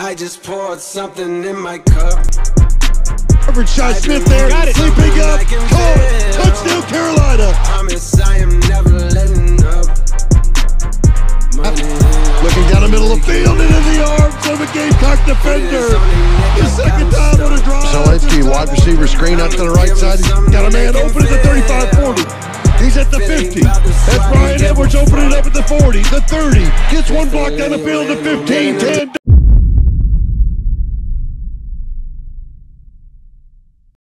I just poured something in my cup. Average shot, Smith there, sleeping up, caught, touchdown Carolina. Promise I am never letting up. Looking down the middle of the field into the arms of a Gamecock defender. The second time on a drive. Zelensky, wide receiver screen out to the right side. He's got a man open at the 35-40. He's at the 50. That's Brian Edwards opening up at the 40, the 30. Gets one block down the field, the 15, 10.